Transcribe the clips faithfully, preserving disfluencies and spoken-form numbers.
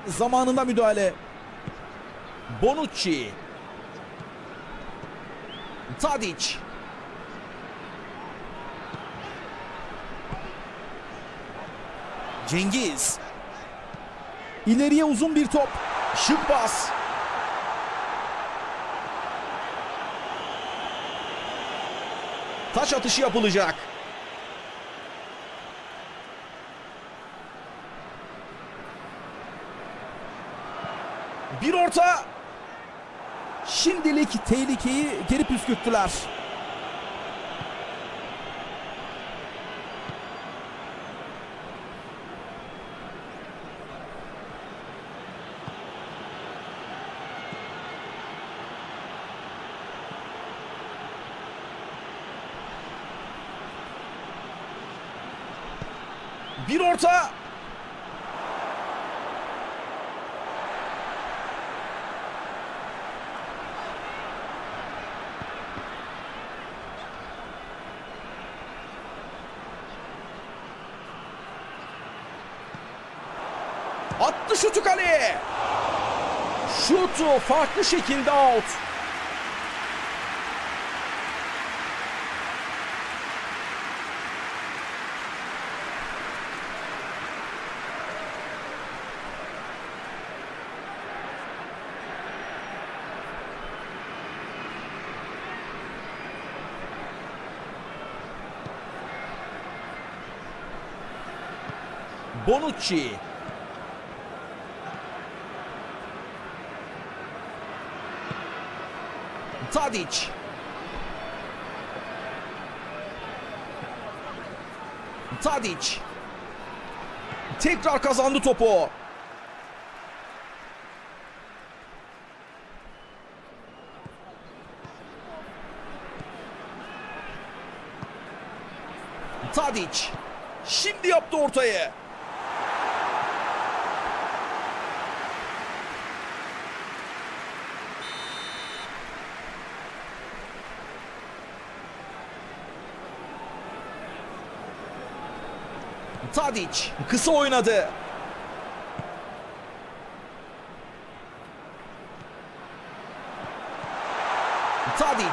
Zamanında müdahale. Bonucci. Tadic. Cengiz. İleriye uzun bir top. Şık pas. Taç atışı yapılacak. Bir orta. Şimdilik tehlikeyi geri püskürttüler. Bir orta. Attı şutu kaleye. Şutu farklı şekilde out. Bonucci. Tadic. Tadic. Tekrar kazandı topu. Tadic. Şimdi yaptı ortayı. Tadic kısa oynadı. Tadic.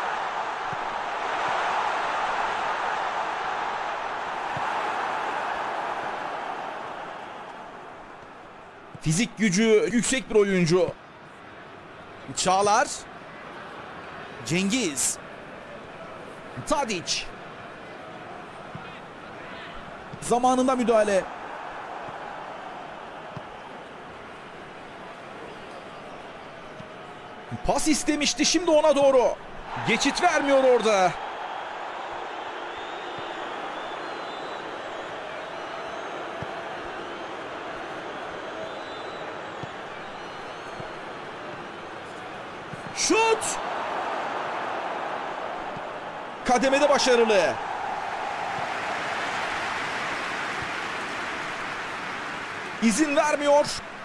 Fizik gücü yüksek bir oyuncu. Çağlar. Cengiz. Tadic. Zamanında müdahale. Pas istemişti, şimdi ona doğru. Geçit vermiyor orada. Şut! Kademede başarılı. İzin vermiyor.